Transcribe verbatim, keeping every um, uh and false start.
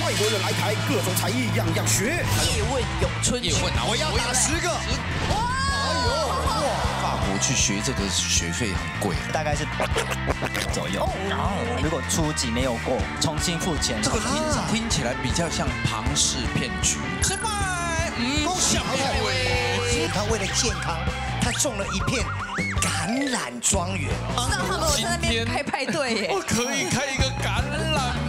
外国人来台，各种才艺样样学。 叶问咏春拳， 我要打十个。 法国去学这个学费很贵， 大概是左右。如果初级没有过，重新付钱。 这个听听起来比较像庞氏骗局。失败，嗯，小伟， 他为了健康，他种了一片橄榄庄园。 让他们我在那边开派对耶。 我可以开一个橄榄